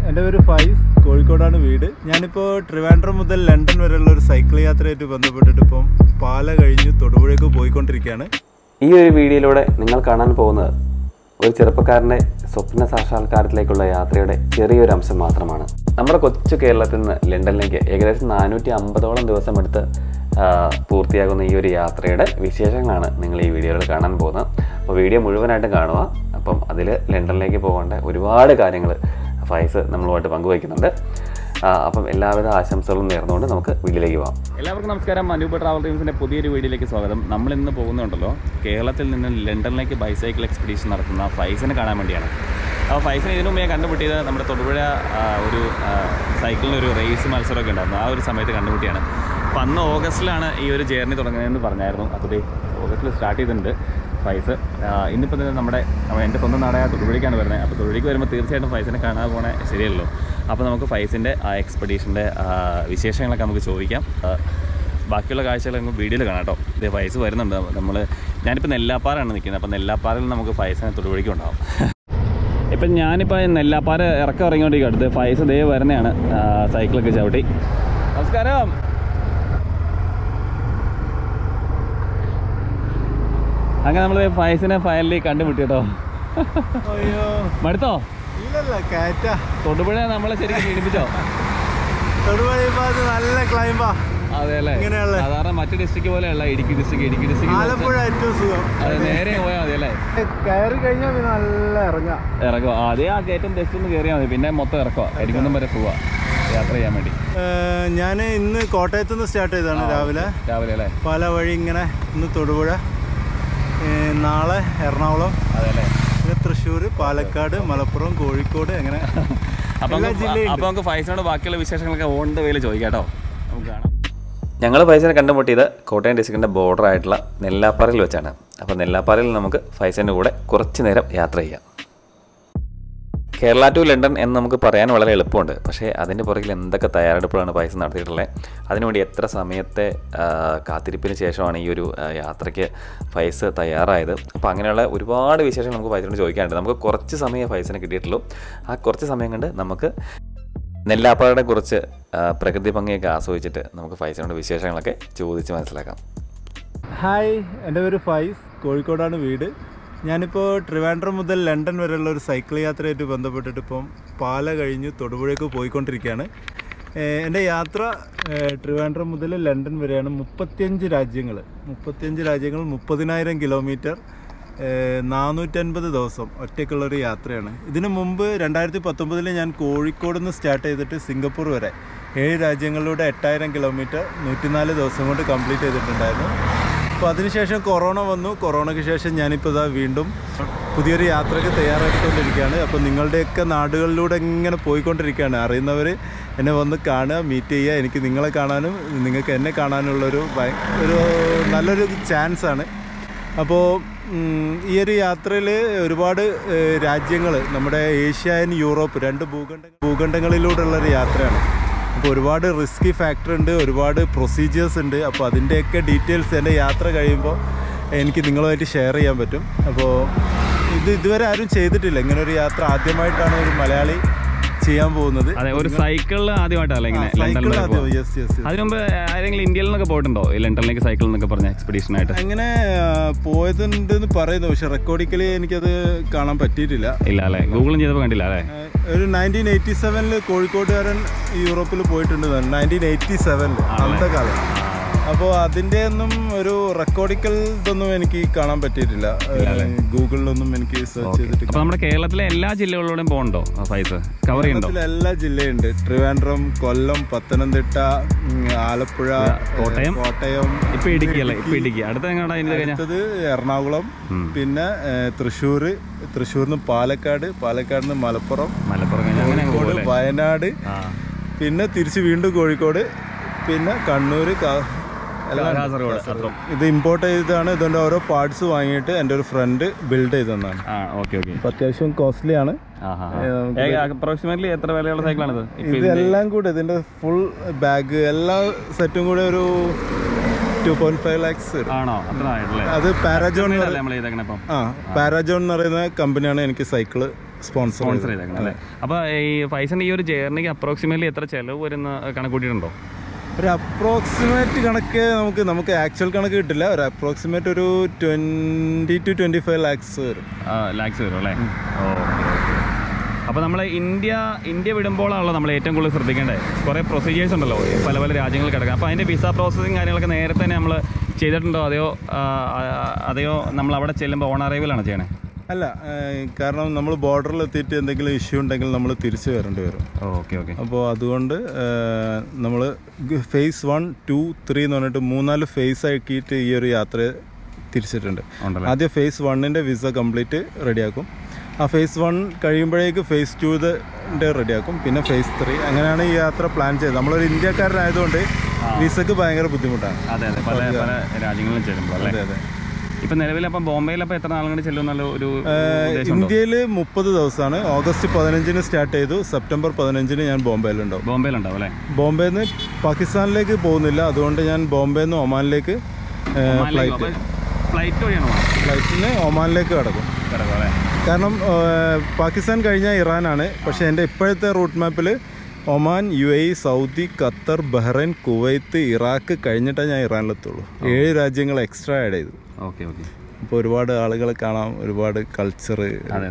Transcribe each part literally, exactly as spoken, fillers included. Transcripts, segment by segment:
എൻ്റെ പേര് ഫൈസ്, കോഴിക്കോടാണ് വീട്. ഞാനിപ്പോൾ ട്രിവാൻഡ്രം മുതൽ ലണ്ടൻ വരെയുള്ള ഒരു സൈക്കിൾ യാത്രയായിട്ട് ബന്ധപ്പെട്ടിട്ട് ഇപ്പം പാല കഴിഞ്ഞ് തൊടുപുഴയ്ക്ക് പോയിക്കൊണ്ടിരിക്കുകയാണ്. ഈ ഒരു വീഡിയോയിലൂടെ നിങ്ങൾ കാണാൻ പോകുന്നത് ഒരു ചെറുപ്പക്കാരൻ്റെ സ്വപ്ന സാക്ഷാത്കാരത്തിലേക്കുള്ള യാത്രയുടെ ചെറിയൊരു അംശം മാത്രമാണ്. നമ്മുടെ കൊച്ചു കേരളത്തിൽ നിന്ന് ലണ്ടനിലേക്ക് ഏകദേശം നാനൂറ്റി അമ്പതോളം ദിവസം എടുത്ത് പൂർത്തിയാകുന്ന ഈ ഒരു യാത്രയുടെ വിശേഷങ്ങളാണ് നിങ്ങൾ ഈ വീഡിയോയിൽ കാണാൻ പോകുന്നത്. അപ്പോൾ വീഡിയോ മുഴുവനായിട്ടും കാണുക. അപ്പം അതിൽ ലണ്ടനിലേക്ക് പോകേണ്ട ഒരുപാട് കാര്യങ്ങൾ ഫൈസ് നമ്മളുമായിട്ട് പങ്കുവയ്ക്കുന്നുണ്ട്. അപ്പം എല്ലാവിധ ആശംസകളും നേർന്നുകൊണ്ട് നമുക്ക് വീഡിയോയിലേക്ക് പോകാം. എല്ലാവർക്കും നമസ്കാരം. അനൂപ് ട്രാവൽ ഡ്രീംസിൻ്റെ പുതിയൊരു വീഡിയോയിലേക്ക് സ്വാഗതം. നമ്മളിന്ന് പോകുന്നുണ്ടല്ലോ കേരളത്തിൽ നിന്ന് ലണ്ടനിലേക്ക് ബൈസൈക്കിൾ എക്സ്പെഡീഷൻ നടത്തുന്ന ഫൈസിനെ കാണാൻ വേണ്ടിയാണ്. അപ്പോൾ ഫൈസിനെ ഇതിനു മുമ്പേ കണ്ടുമുട്ടിയത് നമ്മുടെ തൊടുപുഴ ഒരു സൈക്കിളിനൊരു റേസ് മത്സരമൊക്കെ ഉണ്ടായിരുന്നു. ആ ഒരു സമയത്ത് കണ്ടുമുട്ടിയാണ്. അപ്പോൾ അന്ന് ഓഗസ്റ്റിലാണ് ഈ ഒരു ജേർണി തുടങ്ങുന്നതെന്ന് പറഞ്ഞായിരുന്നു. അപ്പോൾ ഓഗസ്റ്റിൽ സ്റ്റാർട്ട് ചെയ്തിട്ടുണ്ട് ഫൈസ്. ഇന്നിപ്പോൾ തന്നെ നമ്മുടെ എൻ്റെ സ്വന്തം നാടായ തൊടുപുഴയ്ക്കാണ് വരുന്നത്. അപ്പോൾ തൊടുപുഴയ്ക്ക് വരുമ്പോൾ തീർച്ചയായിട്ടും ഫൈസിനെ കാണാൻ പോകണേ ശരിയല്ലോ. അപ്പോൾ നമുക്ക് ഫൈസിൻ്റെ ആ എക്സ്പെഡീഷൻ്റെ വിശേഷങ്ങളൊക്കെ നമുക്ക് ചോദിക്കാം. ബാക്കിയുള്ള കാഴ്ചകൾ നമുക്ക് വീഡിയോയിൽ കാണാം കേട്ടോ. ഇതേ ഫൈസ് വരുന്നുണ്ട്. നമ്മൾ ഞാനിപ്പോൾ നെല്ലാപ്പാറാണ് നിൽക്കുന്നത്. അപ്പോൾ നെല്ലാപ്പാറയിൽ നമുക്ക് ഫൈസിനെ തൊടുപുഴയ്ക്ക് ഉണ്ടാവും. ഇപ്പം ഞാനിപ്പോൾ നെല്ലാപ്പാറ ഇറക്കം ഇറങ്ങിക്കൊണ്ടിരിക്കും. അടുത്ത് ഫൈസ് ദേ വരുന്നതാണ് സൈക്കിളൊക്കെ ചവിട്ടി. നമസ്കാരം. അങ്ങനെ നമ്മൾ ഫൈസിനെ ഫൈനലി കണ്ടുമുട്ടി കേട്ടോ. മടുത്തോ? തൊടുപുഴ നമ്മളെ ശരിക്കും പീഡിപ്പിച്ചോ? നല്ല ക്ലൈംബാ. അതെ അല്ലേ? സാധാരണ മറ്റു ഡിസ്ട്രിക്ട് പോലെയല്ല ഇടുക്കി ഡിസ്ട്രിക്ട്. ഇടുക്കി ഡിസ്ട്രിക്ട് ആലപ്പുഴ ഏറ്റവും സുഖം. അതെ, നേരെ പോയാൽ മതി അല്ലേ? കയറി കഴിഞ്ഞാൽ പിന്നെ നല്ല ഇറങ്ങാം ഇറങ്ങുക. അതേ ആ കയറ്റം ജസ്റ്റ് ഒന്ന് കയറിയാൽ മതി. പിന്നെ മൊത്തം ഇറക്കുക. ഇരിക്കുന്നതും വരെ പോവാ യാത്ര ചെയ്യാൻ വേണ്ടി. ഞാൻ ഇന്ന് കോട്ടയത്തു നിന്ന് സ്റ്റാർട്ട് ചെയ്തതാണ്. രാവിലെ രാവിലെ അല്ലേ? പല വഴി ഇങ്ങനെ ഇന്ന് തൊടുപുഴ, നാളെ എറണാകുളം, അതെ പിന്നെ തൃശ്ശൂർ, പാലക്കാട്, മലപ്പുറം, കോഴിക്കോട്, അങ്ങനെ അപ്പം അപ്പോൾ നമുക്ക് ഫൈസിനോട് ബാക്കിയുള്ള വിശേഷങ്ങളൊക്കെ ഓൺ ദ വേയിൽ ചോദിക്കാം കേട്ടോ. നമുക്ക് കാണാം. ഞങ്ങൾ ഫൈസിനെ കണ്ടുമുട്ടിയത് കോട്ടയം ഡിസ്ട്രിക്റ്റിൻ്റെ ബോർഡർ ആയിട്ടുള്ള നെല്ലാപ്പാറയിൽ വെച്ചാണ്. അപ്പോൾ നെല്ലാപ്പാറയിൽ നമുക്ക് ഫൈസിൻ്റെ കൂടെ കുറച്ച് നേരം യാത്ര ചെയ്യാം. കേരള ടു ലണ്ടൻ എന്ന് നമുക്ക് പറയാൻ വളരെ എളുപ്പമുണ്ട്. പക്ഷേ അതിൻ്റെ പുറകിൽ എന്തൊക്കെ തയ്യാറെടുപ്പുകളാണ് ഫൈസ് നടത്തിയിട്ടുള്ളത്, അതിനുവേണ്ടി എത്ര സമയത്തെ കാത്തിരിപ്പിന് ശേഷമാണ് ഈ ഒരു യാത്രയ്ക്ക് ഫൈസ് തയ്യാറായത്. അപ്പോൾ അങ്ങനെയുള്ള ഒരുപാട് വിശേഷങ്ങൾ നമുക്ക് ഫൈസിനോട് ചോദിക്കാനുണ്ട്. നമുക്ക് കുറച്ച് സമയം ഫൈസിന് കിട്ടിയിട്ടുള്ളൂ. ആ കുറച്ച് സമയം കൊണ്ട് നമുക്ക് നെല്ലാപ്പാറയുടെ കുറച്ച് പ്രകൃതി ഭംഗിയൊക്കെ ആസ്വദിച്ചിട്ട് നമുക്ക് ഫൈസിനോട് വിശേഷങ്ങളൊക്കെ ചോദിച്ച് മനസ്സിലാക്കാം. ഹായ്, എൻ്റെ പേര് ഫൈസ്, കോഴിക്കോടാണ് വീട്. ഞാനിപ്പോൾ ട്രിവാൻഡ്രം മുതൽ ലണ്ടൻ വരെയുള്ള ഒരു സൈക്കിൾ യാത്രയായിട്ട് ബന്ധപ്പെട്ടിട്ട് ഇപ്പം പാല കഴിഞ്ഞ് തൊടുപുഴയ്ക്ക് പോയിക്കൊണ്ടിരിക്കുകയാണ്. എൻ്റെ യാത്ര ട്രിവാൻഡ്രം മുതൽ ലണ്ടൻ വരെയാണ്. മുപ്പത്തിയഞ്ച് രാജ്യങ്ങൾ മുപ്പത്തിയഞ്ച് രാജ്യങ്ങൾ മുപ്പതിനായിരം കിലോമീറ്റർ, നാനൂറ്റൻപത് ദിവസം ഒറ്റയ്ക്കുള്ളൊരു യാത്രയാണ്. ഇതിനു മുമ്പ് രണ്ടായിരത്തി പത്തൊമ്പതിൽ ഞാൻ കോഴിക്കോട് നിന്ന് സ്റ്റാർട്ട് ചെയ്തിട്ട് സിംഗപ്പൂർ വരെ ഏഴ് രാജ്യങ്ങളിലൂടെ എട്ടായിരം കിലോമീറ്റർ നൂറ്റിനാല് ദിവസം കൊണ്ട് കംപ്ലീറ്റ് ചെയ്തിട്ടുണ്ടായിരുന്നു. അപ്പോൾ അതിനുശേഷം കൊറോണ വന്നു. കൊറോണയ്ക്ക് ശേഷം ഞാനിപ്പോൾ ഇതാ വീണ്ടും പുതിയൊരു യാത്രയ്ക്ക് തയ്യാറെടുത്തുകൊണ്ടിരിക്കുകയാണ്. അപ്പോൾ നിങ്ങളുടെയൊക്കെ നാടുകളിലൂടെ ഇങ്ങനെ പോയിക്കൊണ്ടിരിക്കുകയാണ്. അറിയുന്നവർ എന്നെ വന്ന് കാണുക, മീറ്റ് ചെയ്യുക. എനിക്ക് നിങ്ങളെ കാണാനും നിങ്ങൾക്ക് എന്നെ കാണാനുള്ളൊരു ഒരു നല്ലൊരു ചാൻസാണ്. അപ്പോൾ ഈ ഒരു യാത്രയിൽ ഒരുപാട് രാജ്യങ്ങൾ, നമ്മുടെ ഏഷ്യ ആൻഡ് യൂറോപ്പ്, രണ്ട് ഭൂഖണ്ഡ ഭൂഖണ്ഡങ്ങളിലൂടെയുള്ളൊരു യാത്രയാണ്. അപ്പോൾ ഒരുപാട് റിസ്കി ഫാക്ടർ ഉണ്ട്, ഒരുപാട് പ്രൊസീജിയേഴ്സ് ഉണ്ട്. അപ്പോൾ അതിൻ്റെയൊക്കെ ഡീറ്റെയിൽസ് എൻ്റെ യാത്ര കഴിയുമ്പോൾ എനിക്ക് നിങ്ങളുമായിട്ട് ഷെയർ ചെയ്യാൻ പറ്റും. അപ്പോൾ ഇത് ഇതുവരെ ആരും ചെയ്തിട്ടില്ല. ഇങ്ങനെ ഒരു യാത്ര ആദ്യമായിട്ടാണ് ഒരു മലയാളി ചെയ്യാൻ പോകുന്നത്. അതെ, ഒരു സൈക്കിളിൽ ആദ്യമായിട്ടല്ലേ ഇങ്ങനെ? അതിന് മുമ്പ് ആരെങ്കിലും ഇന്ത്യയിൽ നിന്നൊക്കെ പോയിട്ടുണ്ടോ ഈ ലണ്ടനിലേക്ക് സൈക്കിൾ എന്നൊക്കെ പറഞ്ഞ എക്സ്പെഡീഷനായിട്ട്? അങ്ങനെ പോയതുണ്ടെന്ന് പറയുന്നു, പക്ഷെ റെക്കോർഡിക്കലി എനിക്കത് കാണാൻ പറ്റിയിട്ടില്ല. ഇല്ല അല്ലേ? ഗൂഗിളും ചെയ്തപ്പോൾ കണ്ടില്ല അല്ലേ? ഒരു നയൻറ്റീൻ എയ്റ്റി സെവനിൽ കോഴിക്കോട്ടുകാരൻ യൂറോപ്പിൽ പോയിട്ടുണ്ട്. നയൻറ്റീൻ എയ്റ്റി സെവനിൽ അന്നത്തെ കാലം. അപ്പോൾ അതിൻ്റെ ഒന്നും ഒരു റെക്കോർഡിക്കൽ ഇതൊന്നും എനിക്ക് കാണാൻ പറ്റിയിട്ടില്ല. ഗൂഗിളിലൊന്നും എനിക്ക് സെർച്ച് ചെയ്തിട്ട്. അപ്പോൾ നമ്മുടെ കേരളത്തിലെ എല്ലാ ജില്ലകളിലൂടെയും പോകണ്ടോ ഫൈസ്? കവർ ചെയ്യണ്ടോ? എല്ലാ ജില്ലയുണ്ട്. ട്രിവാൻഡ്രം, കൊല്ലം, പത്തനംതിട്ട, ആലപ്പുഴ, കോട്ടയം കോട്ടയം ഇപ്പൊ ഇടുക്കി അല്ലേ? ഇപ്പൊ ഇടുക്കി. അടുത്തത് എറണാകുളം, പിന്നെ തൃശ്ശൂർ, തൃശ്ശൂരിൽ നിന്ന് പാലക്കാട്, പാലക്കാട് നിന്ന് മലപ്പുറം, മലപ്പുറം, കോഴിക്കോട്, വയനാട്, പിന്നെ തിരിച്ച് വീണ്ടും കോഴിക്കോട്, പിന്നെ കണ്ണൂർ, ഇത് ഇമ്പോർട്ട് ചെയ്തതാണ്. ഇതിൻ്റെ ഓരോ പാർട്സ് വാങ്ങിയിട്ട് എൻ്റെ ഒരു ഫ്രണ്ട് ബിൽഡ് ചെയ്തതാണ്. അത്യാവശ്യം കോസ്റ്റ്ലി ആണ്. എത്ര വിലയുള്ള സൈക്കിളാണിത്? ഇതെല്ലാം കൂടെ ഇതിൻ്റെ ഫുൾ ബാഗ് എല്ലാ സെറ്റും കൂടെ ഒരു ടു പോയിന്റ് ഫൈവ് ലാക്സ് ആണോ? അത് പാരാജോൺ. ആ, പാരാജോൺ എന്ന് പറയുന്ന കമ്പനിയാണ് എനിക്ക് സൈക്കിള് സ്പോൺസർ സ്പോൺസർ ചെയ്തേക്കണം അല്ലേ? അപ്പോൾ ഈ ഫൈസിൻ്റെ ഈ ഒരു ജേർണിക്ക് അപ്രോക്സിമേറ്റ്ലി എത്ര ചിലവ് വരുന്ന കണക്കൂട്ടിയിട്ടുണ്ടോ? ഒരു അപ്രോക്സിമേറ്റ് കണക്ക് നമുക്ക് നമുക്ക് ആക്ച്വൽ കണക്ക് കിട്ടില്ല. ഒരു അപ്രോക്സിമേറ്റ് ഒരു twenty two twenty five lakhs വരും. ലാക്സ് വരും അല്ലേ? Okay okay. അപ്പോൾ നമ്മൾ ഇന്ത്യ ഇന്ത്യ വിടുമ്പോഴാണല്ലോ നമ്മൾ ഏറ്റവും കൂടുതൽ ശ്രദ്ധിക്കേണ്ടത്. കുറേ പ്രൊസീജിയേഴ്സ് ഉണ്ടല്ലോ പല പല രാജ്യങ്ങളിൽ കിടക്കുക. അപ്പോൾ അതിൻ്റെ വിസ പ്രോസസ്സിങ് കാര്യങ്ങളൊക്കെ നേരത്തെ തന്നെ നമ്മൾ ചെയ്തിട്ടുണ്ടോ? അതെയോ അതെയോ നമ്മൾ അവിടെ ചെല്ലുമ്പോൾ ഓൺ അറൈവലാണ് ചെയ്യണേ? അല്ല, കാരണം നമ്മൾ ബോർഡറിൽ എത്തിയിട്ട് എന്തെങ്കിലും ഇഷ്യൂ ഉണ്ടെങ്കിൽ നമ്മൾ തിരിച്ചു വരേണ്ടി വരും. Okay okay. അപ്പോൾ അതുകൊണ്ട് നമ്മൾ ഫേസ് വൺ ടു ത്രീ എന്ന് പറഞ്ഞിട്ട് മൂന്നാല് ഫേസ് ആക്കിയിട്ട് ഈ ഒരു യാത്ര തിരിച്ചിട്ടുണ്ട്. ആദ്യം ഫേസ് വണ്ണിൻ്റെ വിസ കംപ്ലീറ്റ് റെഡിയാക്കും. ആ ഫേസ് വൺ കഴിയുമ്പോഴേക്ക് ഫേസ് ടൂൻ്റെ റെഡിയാക്കും. പിന്നെ ഫേസ് ത്രീ. അങ്ങനെയാണ് ഈ യാത്ര പ്ലാൻ ചെയ്തത്. നമ്മളൊരു ഇന്ത്യക്കാരനായതുകൊണ്ട് വിസക്ക് ഭയങ്കര ബുദ്ധിമുട്ടാണ്. അതെ അതെ, പല പല രാജ്യങ്ങളിലും ചെല്ലുമ്പോൾ. അതെ അതെ. ഇപ്പം നിലവിൽ അപ്പം ബോംബെയിൽ അപ്പോൾ എത്ര നാളും കൂടി ചെല്ലുമെന്നുള്ള ഒരു ഇന്ത്യയിൽ മുപ്പത് ദിവസമാണ്. ഓഗസ്റ്റ് പതിനഞ്ചിന് സ്റ്റാർട്ട് ചെയ്തു. സെപ്റ്റംബർ പതിനഞ്ചിന് ഞാൻ ബോംബെയിലുണ്ടാവും. ബോംബെയിലുണ്ടാവും അല്ലേ? ബോംബെയിൽ നിന്ന് പാകിസ്ഥാനിലേക്ക് പോകുന്നില്ല. അതുകൊണ്ട് ഞാൻ ബോംബെയിൽ നിന്ന് ഒമാനിലേക്ക് ഫ്ലൈറ്റ് ഫ്ലൈറ്റ് വഴിയാണോ? ഫ്ലൈറ്റിന് ഒമാനിലേക്ക് കിടക്കും. കാരണം പാകിസ്ഥാൻ കഴിഞ്ഞാൽ ഇറാനാണ്. പക്ഷേ എൻ്റെ ഇപ്പോഴത്തെ റൂട്ട് മാപ്പിൽ Oman, U A E, Saudi, Qatar, Bahrain, Kuwait, Iraq കഴിഞ്ഞിട്ടാണ് ഞാൻ ഇറാനിലെത്തുള്ളൂ. ഏഴ് രാജ്യങ്ങൾ എക്സ്ട്രാ ആഡ് ചെയ്തു. Okay okay. അപ്പോൾ ഒരുപാട് ആളുകളെ കാണാം, ഒരുപാട് കൾച്ചർ. അതെ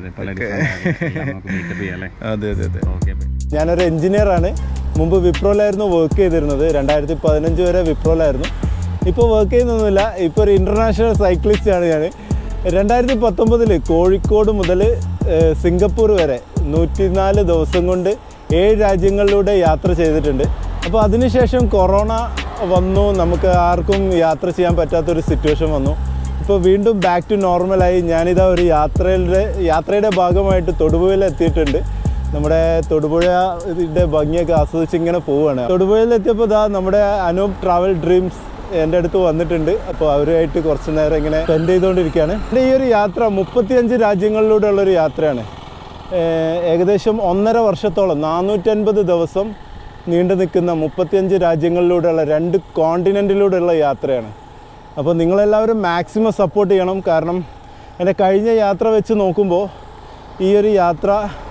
അതെ അതെ. ഞാനൊരു എൻജിനീയറാണ്. മുമ്പ് വിപ്രോയിലായിരുന്നു വർക്ക് ചെയ്തിരുന്നത്. രണ്ടായിരത്തി പതിനഞ്ച് വരെ വിപ്രോയിലായിരുന്നു. ഇപ്പോൾ വർക്ക് ചെയ്യുന്നൊന്നുമില്ല. ഇപ്പോൾ ഒരു ഇൻ്റർനാഷണൽ സൈക്ലിസ്റ്റാണ് ഞാൻ. രണ്ടായിരത്തി പത്തൊമ്പതിൽ കോഴിക്കോട് മുതൽ സിംഗപ്പൂർ വരെ നൂറ്റിനാല് ദിവസം കൊണ്ട് ഏഴ് രാജ്യങ്ങളിലൂടെ യാത്ര ചെയ്തിട്ടുണ്ട്. അപ്പോൾ അതിനുശേഷം കൊറോണ വന്നു. നമുക്ക് ആർക്കും യാത്ര ചെയ്യാൻ പറ്റാത്തൊരു സിറ്റുവേഷൻ വന്നു. ഇപ്പോൾ വീണ്ടും ബാക്ക് ടു നോർമലായി. ഞാനിതാ ഒരു യാത്രയുടെ യാത്രയുടെ ഭാഗമായിട്ട് തൊടുപുഴയിൽ എത്തിയിട്ടുണ്ട്. നമ്മുടെ തൊടുപുഴയുടെ ഭംഗിയൊക്കെ ആസ്വദിച്ച് ഇങ്ങനെ പോവുകയാണ്. തൊടുപുഴയിൽ എത്തിയപ്പോൾ ഇതാ നമ്മുടെ അനൂപ് ട്രാവൽ ഡ്രീംസ് എൻ്റെ അടുത്ത് വന്നിട്ടുണ്ട്. അപ്പോൾ അവരുമായിട്ട് കുറച്ച് നേരം ഇങ്ങനെ സ്പെൻഡ് ചെയ്തുകൊണ്ടിരിക്കുകയാണ്. എൻ്റെ ഈ ഒരു യാത്ര മുപ്പത്തിയഞ്ച് രാജ്യങ്ങളിലൂടെ ഉള്ളൊരു യാത്രയാണ്. ഏകദേശം ഒന്നര വർഷത്തോളം നാനൂറ്റൻപത് ദിവസം നീണ്ടു നിൽക്കുന്ന മുപ്പത്തിയഞ്ച് രാജ്യങ്ങളിലൂടെയുള്ള രണ്ട് കോണ്ടിനെൻറ്റിലൂടെയുള്ള യാത്രയാണ്. അപ്പോൾ നിങ്ങളെല്ലാവരും മാക്സിമം സപ്പോർട്ട് ചെയ്യണം. കാരണം എൻ്റെ കഴിഞ്ഞ യാത്ര വെച്ച് നോക്കുമ്പോൾ ഈ ഒരു യാത്ര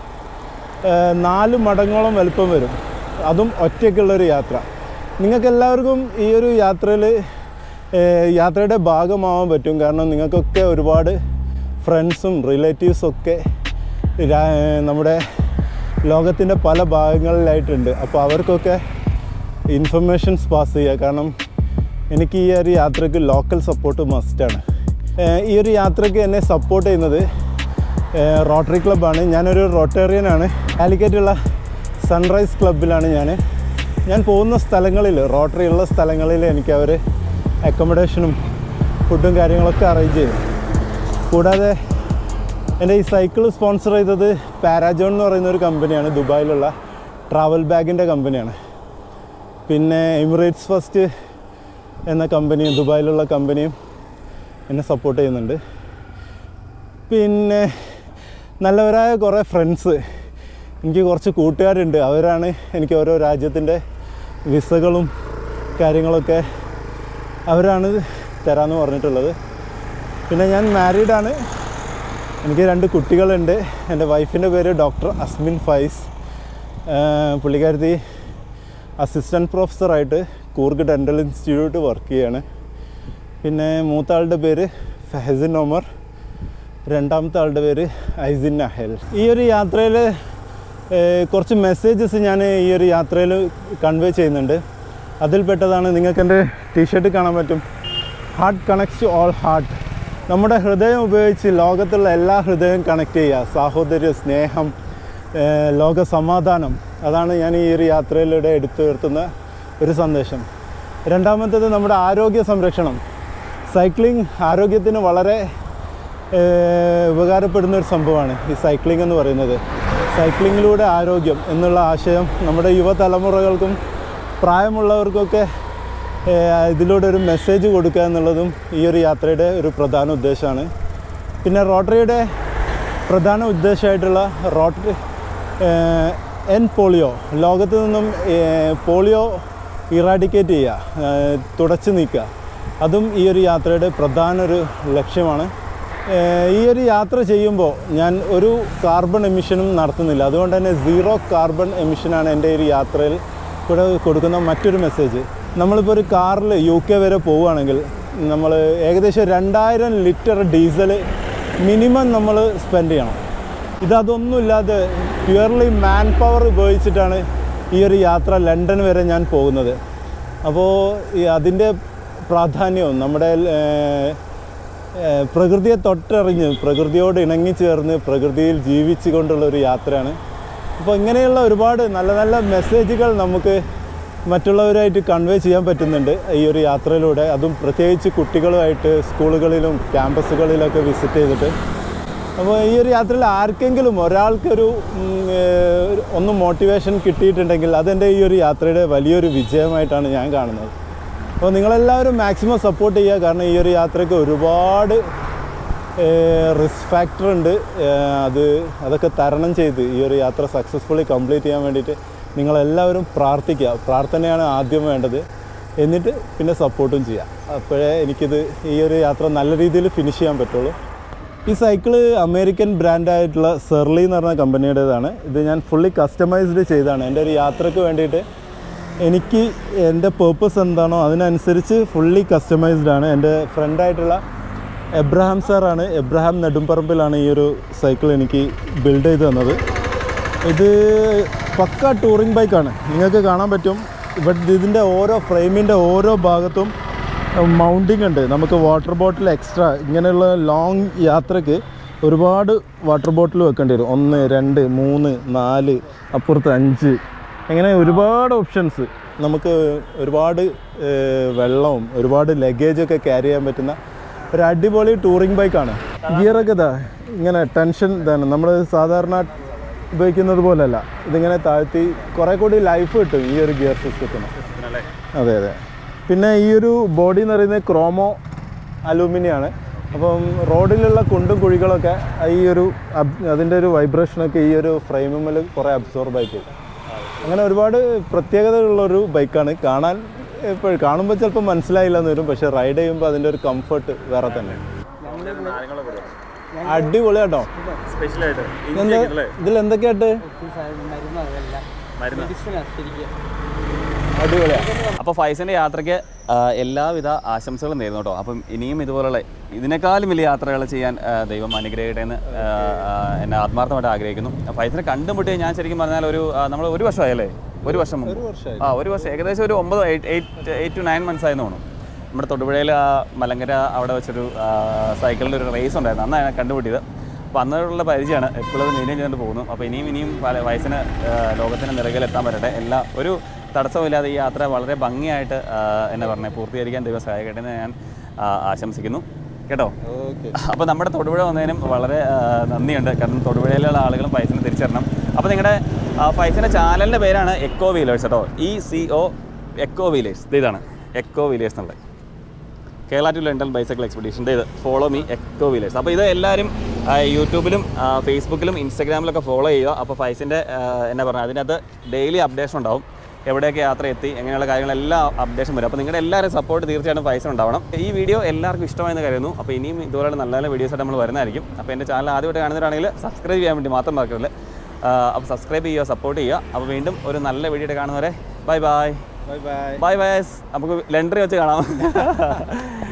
നാല് മടങ്ങോളം വലുപ്പം വരും. അതും ഒറ്റയ്ക്കുള്ളൊരു യാത്ര. നിങ്ങൾക്കെല്ലാവർക്കും ഈ ഒരു യാത്രയിൽ യാത്രയുടെ ഭാഗമാവാൻ പറ്റും. കാരണം നിങ്ങൾക്കൊക്കെ ഒരുപാട് ഫ്രണ്ട്സും റിലേറ്റീവ്സൊക്കെ നമ്മുടെ ലോകത്തിൻ്റെ പല ഭാഗങ്ങളിലായിട്ടുണ്ട്. അപ്പോൾ അവർക്കൊക്കെ ഇൻഫർമേഷൻസ് പാസ് ചെയ്യുക. കാരണം എനിക്ക് ഈ ഒരു യാത്രയ്ക്ക് ലോക്കൽ സപ്പോർട്ട് മസ്റ്റാണ്. ഈ ഒരു യാത്രയ്ക്ക് എന്നെ സപ്പോർട്ട് ചെയ്യുന്നത് റോട്ടറി ക്ലബ്ബാണ്. ഞാനൊരു റോട്ടേറിയനാണ്. കാലിക്കറ്റുള്ള സൺറൈസ് ക്ലബ്ബിലാണ് ഞാൻ ഞാൻ പോകുന്ന സ്ഥലങ്ങളിൽ, റോട്ടറി ഉള്ള സ്ഥലങ്ങളിൽ എനിക്ക് അവർ അക്കോമഡേഷനും ഫുഡും കാര്യങ്ങളൊക്കെ അറേഞ്ച് ചെയ്തു. കൂടാതെ എൻ്റെ ഈ സൈക്കിൾ സ്പോൺസർ ചെയ്തത് പാരാജോൺ എന്ന് പറയുന്ന ഒരു കമ്പനിയാണ്. ദുബായിലുള്ള ട്രാവൽ ബാഗിൻ്റെ കമ്പനിയാണ്. പിന്നെ എമിറേറ്റ്സ് ഫസ്റ്റ് എന്ന കമ്പനിയും ദുബായിലുള്ള കമ്പനിയും എന്നെ സപ്പോർട്ട് ചെയ്യുന്നുണ്ട്. പിന്നെ നല്ലവരായ കുറേ ഫ്രണ്ട്സ്, എനിക്ക് കുറച്ച് കൂട്ടുകാരുണ്ട്. അവരാണ് എനിക്ക് ഓരോ രാജ്യത്തിൻ്റെ വിസകളും കാര്യങ്ങളൊക്കെ അവരാണ് തരാമെന്ന് പറഞ്ഞിട്ടുള്ളത്. പിന്നെ ഞാൻ മാരീഡാണ്. എനിക്ക് രണ്ട് കുട്ടികളുണ്ട്. എൻ്റെ വൈഫിൻ്റെ പേര് ഡോക്ടർ അസ്മിൻ ഫൈസ്. പുള്ളിക്കാരത്തി അസിസ്റ്റൻറ്റ് പ്രൊഫസറായിട്ട് കൂർഗ് ഡെൻ്റൽ ഇൻസ്റ്റിറ്റ്യൂട്ട് വർക്ക് ചെയ്യാണ്. പിന്നെ മൂത്ത ആളുടെ പേര് ഫഹസിൻ ഒമർ, രണ്ടാമത്തെ ആളുടെ പേര് ഐസിൻ അഹൽ. ഈ ഒരു യാത്രയിൽ കുറച്ച് മെസ്സേജസ് ഞാൻ ഈ ഒരു യാത്രയിൽ കൺവേ ചെയ്യുന്നുണ്ട്. അതിൽപ്പെട്ടതാണ്, നിങ്ങൾക്ക് എൻ്റെ ടീഷർട്ട് കാണാൻ പറ്റും, heart connects to all heart. നമ്മുടെ ഹൃദയം ഉപയോഗിച്ച് ലോകത്തുള്ള എല്ലാ ഹൃദയവും കണക്ട് ചെയ്യുക. സാഹോദര്യ, സ്നേഹം, ലോക സമാധാനം, അതാണ് ഞാൻ ഈ ഒരു യാത്രയിലൂടെ എടുത്തുയർത്തുന്ന ഒരു സന്ദേശം. രണ്ടാമത്തേത് നമ്മുടെ ആരോഗ്യ സംരക്ഷണം. സൈക്ലിംഗ് ആരോഗ്യത്തിന് വളരെ ഉപകാരപ്പെടുന്ന ഒരു സംഭവമാണ് ഈ സൈക്ലിംഗ് എന്ന് പറയുന്നത്. സൈക്ലിങ്ങിലൂടെ ആരോഗ്യം എന്നുള്ള ആശയം നമ്മുടെ യുവതലമുറകൾക്കും പ്രായമുള്ളവർക്കൊക്കെ ഇതിലൂടെ ഒരു മെസ്സേജ് കൊടുക്കുക എന്നുള്ളതും ഈ ഒരു യാത്രയുടെ ഒരു പ്രധാന ഉദ്ദേശമാണ്. പിന്നെ റോട്ടറിയുടെ പ്രധാന ഉദ്ദേശമായിട്ടുള്ള റോട്ടറി എൻ പോളിയോ, ലോകത്ത് നിന്നും പോളിയോ ഇറാഡിക്കേറ്റ് ചെയ്യുക, തുടച്ചു നീക്കുക, അതും ഈ ഒരു യാത്രയുടെ പ്രധാന ഒരു ലക്ഷ്യമാണ്. ഈ ഒരു യാത്ര ചെയ്യുമ്പോൾ ഞാൻ ഒരു കാർബൺ എമിഷനും നടത്തുന്നില്ല. അതുകൊണ്ട് തന്നെ സീറോ കാർബൺ എമിഷനാണ് എൻ്റെ ഒരു യാത്രയിൽ കൂടെ കൊടുക്കുന്ന മറ്റൊരു മെസ്സേജ്. നമ്മളിപ്പോൾ ഒരു കാറിൽ യു കെ വരെ പോവുകയാണെങ്കിൽ നമ്മൾ ഏകദേശം രണ്ടായിരം ലിറ്റർ ഡീസൽ മിനിമം നമ്മൾ സ്പെൻഡ് ചെയ്യണം. ഇതതൊന്നുമില്ലാതെ പ്യുവർലി മാൻ പവർ ഉപയോഗിച്ചിട്ടാണ് ഈ ഒരു യാത്ര ലണ്ടൻ വരെ ഞാൻ പോകുന്നത്. അപ്പോൾ ഈ അതിൻ്റെ പ്രാധാന്യവും നമ്മുടെ പ്രകൃതിയെ തൊട്ടറിഞ്ഞ് പ്രകൃതിയോട് ഇണങ്ങിച്ചേർന്ന് പ്രകൃതിയിൽ ജീവിച്ചു കൊണ്ടുള്ളൊരു യാത്രയാണ്. അപ്പോൾ ഇങ്ങനെയുള്ള ഒരുപാട് നല്ല നല്ല മെസ്സേജുകൾ നമുക്ക് മറ്റുള്ളവരായിട്ട് കൺവേ ചെയ്യാൻ പറ്റുന്നുണ്ട് ഈ ഒരു യാത്രയിലൂടെ. അതും പ്രത്യേകിച്ച് കുട്ടികളുമായിട്ട് സ്കൂളുകളിലും ക്യാമ്പസുകളിലൊക്കെ വിസിറ്റ് ചെയ്തിട്ട്. അപ്പോൾ ഈ ഒരു യാത്രയിൽ ആർക്കെങ്കിലും ഒരാൾക്കൊരു ഒന്ന് മോട്ടിവേഷൻ കിട്ടിയിട്ടുണ്ടെങ്കിൽ അതെൻ്റെ ഈ ഒരു യാത്രയുടെ വലിയൊരു വിജയമായിട്ടാണ് ഞാൻ കാണുന്നത്. അപ്പോൾ നിങ്ങളെല്ലാവരും മാക്സിമം സപ്പോർട്ട് ചെയ്യുക. കാരണം ഈ ഒരു യാത്രയ്ക്ക് ഒരുപാട് റിസ്ക് ഫാക്ടർ ഉണ്ട്. അത് അതൊക്കെ തരണം ചെയ്ത് ഈ ഒരു യാത്ര സക്സസ്ഫുള്ളി കംപ്ലീറ്റ് ചെയ്യാൻ വേണ്ടിയിട്ട് നിങ്ങളെല്ലാവരും പ്രാർത്ഥിക്കുക. പ്രാർത്ഥനയാണ് ആദ്യം വേണ്ടത്, എന്നിട്ട് പിന്നെ സപ്പോർട്ടും ചെയ്യുക. അപ്പോഴേ എനിക്കിത് ഈ ഒരു യാത്ര നല്ല രീതിയിൽ ഫിനിഷ് ചെയ്യാൻ പറ്റുള്ളൂ. ഈ സൈക്കിള് അമേരിക്കൻ ബ്രാൻഡായിട്ടുള്ള സെർലി എന്ന് പറഞ്ഞ കമ്പനിയുടേതാണ്. ഇത് ഞാൻ ഫുള്ളി കസ്റ്റമൈസ്ഡ് ചെയ്തതാണ്. എൻ്റെ ഒരു യാത്രയ്ക്ക് വേണ്ടിയിട്ട് എനിക്ക് എൻ്റെ പേർപ്പസ് എന്താണോ അതിനനുസരിച്ച് ഫുള്ളി കസ്റ്റമൈസ്ഡ് ആണ്. എൻ്റെ ഫ്രണ്ടായിട്ടുള്ള എബ്രഹാം സാറാണ്, എബ്രഹാം നെടുമ്പറമ്പിലാണ് ഈ ഒരു സൈക്കിൾ എനിക്ക് ബിൽഡ് ചെയ്ത് തന്നത്. ഇത് പക്ക ടൂറിംഗ് ബൈക്കാണ്. നിങ്ങൾക്ക് കാണാൻ പറ്റും ഇവിടെ ഇതിൻ്റെ ഓരോ ഫ്രെയിമിൻ്റെ ഓരോ ഭാഗത്തും മൗണ്ടിങ് ഉണ്ട്. നമുക്ക് വാട്ടർ ബോട്ടിൽ എക്സ്ട്രാ ഇങ്ങനെയുള്ള ലോങ് യാത്രയ്ക്ക് ഒരുപാട് വാട്ടർ ബോട്ടിൽ വെക്കേണ്ടി വരും. ഒന്ന്, രണ്ട്, മൂന്ന്, നാല്, അപ്പുറത്ത് അഞ്ച്, അങ്ങനെ ഒരുപാട് ഓപ്ഷൻസ്. നമുക്ക് ഒരുപാട് വെള്ളവും ഒരുപാട് ലഗേജൊക്കെ ക്യാരി ചെയ്യാൻ പറ്റുന്ന ഒരു അടിപൊളി ടൂറിംഗ് ബൈക്കാണ്. ഗിയറൊക്കെ ഇതാ ഇങ്ങനെ ടെൻഷൻ ഇതാണ്, നമ്മൾ സാധാരണ ഉപയോഗിക്കുന്നത് പോലെയല്ല. ഇതിങ്ങനെ താഴ്ത്തി കുറേ കൂടി ലൈഫ് കിട്ടും ഈ ഒരു ഗിയർ സിസ്റ്റത്തിന്. അതെ അതെ. പിന്നെ ഈ ഒരു ബോഡി എന്ന് പറയുന്നത് ക്രോമോ അലൂമിനിയാണ്. അപ്പം റോഡിലുള്ള കുണ്ടും കുഴികളൊക്കെ ഈ ഒരു അതിൻ്റെ ഒരു വൈബ്രേഷനൊക്കെ ഈ ഒരു ഫ്രെയിമിൽ കുറേ അബ്സോർബായി പോകും. അങ്ങനെ ഒരുപാട് പ്രത്യേകതകളുള്ളൊരു ബൈക്കാണ്. കാണാൻ ഇപ്പോൾ കാണുമ്പോൾ ചിലപ്പോൾ മനസ്സിലായില്ലെന്ന് വരും, പക്ഷേ റൈഡ് ചെയ്യുമ്പോൾ അതിൻ്റെ ഒരു കംഫർട്ട് വേറെ തന്നെ. അടിപൊളി കേട്ടോ. ഇതിൽ എന്തൊക്കെയായിട്ട് അടിപൊളിയാണ്. അപ്പോൾ ഫൈസിൻ്റെ യാത്രയ്ക്ക് എല്ലാവിധ ആശംസകളും നേരുന്നു കേട്ടോ. അപ്പം ഇനിയും ഇതുപോലുള്ള ഇതിനേക്കാളും വലിയ യാത്രകൾ ചെയ്യാൻ ദൈവം അനുഗ്രഹിക്കട്ടെ എന്ന് എന്നെ ആത്മാർത്ഥമായിട്ട് ആഗ്രഹിക്കുന്നു. ഫൈസിനെ കണ്ടുമുട്ടി ഞാൻ ശരിക്കും പറഞ്ഞാൽ ഒരു നമ്മൾ ഒരു വർഷമായല്ലേ ഒരു വർഷം ആ ഒരു വർഷം ഏകദേശം ഒരു ഒമ്പത് eight eight eight two nine months ആയെന്ന് തോന്നുന്നു. നമ്മുടെ തൊടുപുഴയിൽ മലങ്കര അവിടെ വെച്ചൊരു സൈക്കിളിൻ്റെ ഒരു റേസ് ഉണ്ടായിരുന്നു, അന്നാണ് കണ്ടുപിട്ടിയത്. അപ്പോൾ അന്നുള്ള പരിചയമാണ്, എപ്പോഴും മെയിൻറ്റെയിൻ ചെയ്തുകൊണ്ട് പോകുന്നു. അപ്പോൾ ഇനിയും ഇനിയും പല വയസ്സിന് ലോകത്തിന് നിറകിലെത്താൻ പറ്റട്ടെ. എല്ലാ ഒരു തടസ്സമില്ലാതെ ഈ യാത്ര വളരെ ഭംഗിയായിട്ട് എന്നാ പറഞ്ഞത് പൂർത്തീകരിക്കാൻ ദൈവം സഹായിക്കട്ടെ എന്ന് ഞാൻ ആശംസിക്കുന്നു കേട്ടോ. അപ്പോൾ നമ്മുടെ തൊടുപുഴ വന്നതിനും വളരെ നന്ദിയുണ്ട്. കാരണം തൊടുപുഴയിലുള്ള ആളുകളും ഫൈസിനെ തിരിച്ചറിയണം. അപ്പോൾ നിങ്ങളുടെ ഫൈസിൻ്റെ ചാനലിൻ്റെ പേരാണ് എക്കോ വീലേഴ്സ് കേട്ടോ. E C O eco wheelers. ഇതാണ് എക്കോ വീലേഴ്സ് എന്നുള്ളത്, കേരള ടു ലണ്ടൻ ബൈസൈക്കിൾ എക്സ്പെഡീഷൻ്റെ ഇത്. Follow me eco wheelers. അപ്പോൾ ഇത് എല്ലാവരും യൂട്യൂബിലും ഫേസ്ബുക്കിലും ഇൻസ്റ്റാഗ്രാമിലൊക്കെ ഫോളോ ചെയ്യുക. അപ്പോൾ ഫൈസിൻ്റെ എന്നാ പറയുക അതിനകത്ത് ഡെയിലി അപ്ഡേഷൻ ഉണ്ടാവും, എവിടെയൊക്കെ യാത്ര എത്തി എങ്ങനെയുള്ള കാര്യങ്ങളെല്ലാം അപ്ഡേഷൻ വരും. അപ്പോൾ നിങ്ങളുടെ എല്ലാവരും സപ്പോർട്ട് തീർച്ചയായിട്ടും ഫൈസ് ഉണ്ടാവണം. ഈ വീഡിയോ എല്ലാവർക്കും ഇഷ്ടമായെന്ന് കരുതുന്നു. അപ്പോൾ ഇനിയും ഇതുപോലെ നല്ല നല്ല വീഡിയോസായിട്ട് നമ്മൾ വരുന്നതായിരിക്കും. അപ്പോൾ എൻ്റെ ചാനൽ ആദ്യമായിട്ട് കാണുന്നവരാണെങ്കിൽ സബ്സ്ക്രൈബ് ചെയ്യാൻ വേണ്ടി മാത്രം മറക്കരുത്. അപ്പോൾ സബ്സ്ക്രൈബ് ചെയ്യുക, സപ്പോർട്ട് ചെയ്യുക. അപ്പോൾ വീണ്ടും ഒരു നല്ല വീഡിയോ കാണുന്നവരെ bye bye bye bye bye bye. നമുക്ക് ലണ്ടനിൽ വെച്ച് കാണാം.